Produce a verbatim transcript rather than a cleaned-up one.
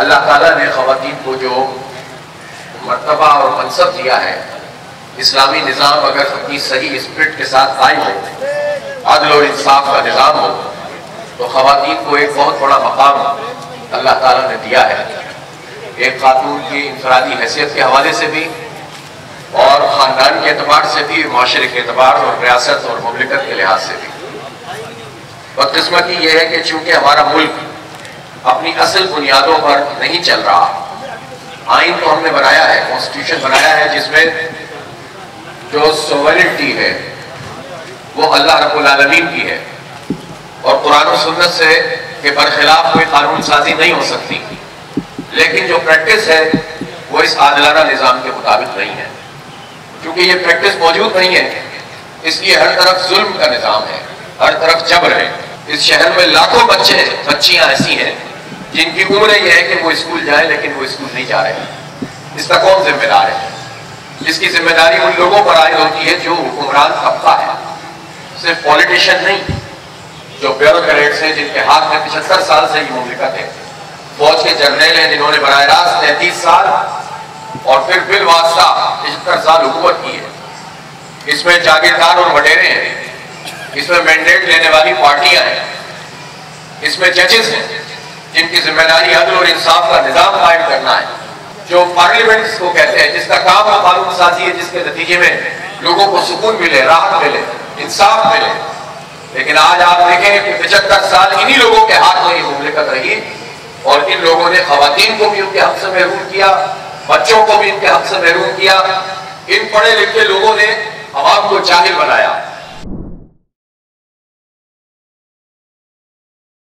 اللہ تعالیٰ نے خواتین کو جو مرتبہ اور منصب دیا ہے، اسلامی نظام اگر اپنی صحیح اسپرٹ کے ساتھ قائم ہو، عدل اور انصاف کا نظام ہو، تو خواتین کو ایک بہت بڑا مقام اللہ تعالیٰ نے دیا ہے، ایک خاتون کی انفرادی حیثیت کے حوالے سے بھی، اور خاندان کے اعتبار سے بھی، معاشرے کے اعتبار اور ریاست اور مملکت کے لحاظ سے بھی۔ بدقسمتی یہ ہے کہ چونکہ ہمارا ملک اپنی اصل بنیادوں پر نہیں چل رہا، آئین تو ہم نے بنایا ہے، کانسٹیٹیوشن بنایا ہے، جس میں جو سوورنٹی ہے وہ اللہ رب العالمین کی ہے، اور قرآن و سنت سے کے برخلاف کوئی قانون سازی نہیں ہو سکتی، لیکن جو پریکٹس ہے وہ اس عادلانہ نظام کے مطابق نہیں ہے۔ کیونکہ یہ پریکٹس موجود نہیں ہے، اس لیے ہر طرف ظلم کا نظام ہے، ہر طرف جبر ہے۔ اس شہر میں لاکھوں بچے بچیاں ایسی ہیں جن کی عمر یہ ہے کہ وہ اسکول جائیں، لیکن وہ اسکول نہیں جا رہے۔ اس کا کون ذمہ دار ہے؟ جس کی ذمہ داری ان لوگوں پر عائد ہوتی ہے جو حکمران طبقہ ہے، صرف پولیٹیشین نہیں، جو بیوروکریٹس ہیں جن کے ہاتھ میں پچہتر سال سے یہ مملکت ہے، فوج کے جرنیل ہیں جنہوں نے براہ راست تینتیس سال اور پھر بالواسطہ پچہتر سال حکومت کی ہے۔ اس میں جاگیردار اور وڈیرے ہیں، اس میں مینڈیٹ لینے والی پارٹیاں ہیں، اس میں ججز ہیں جن کی ذمہ داری عدل اور انصاف کا نظام قائم کرنا ہے، جو پارلیمنٹس کو کہتے ہیں جس کا کام وہ قانون سازی ہے، جس کے نتیجے میں لوگوں کو سکون ملے، راحت ملے، انصاف ملے۔ لیکن آج آپ دیکھیں کہ پچہتر سال انہی لوگوں کے ہاتھ میں یہ مملکت رہی، اور ان لوگوں نے خواتین کو بھی ان کے حق سے محروم کیا، بچوں کو بھی ان کے حق سے محروم کیا۔ ان پڑھے لکھے لوگوں نے عوام کو جاہل بنایا۔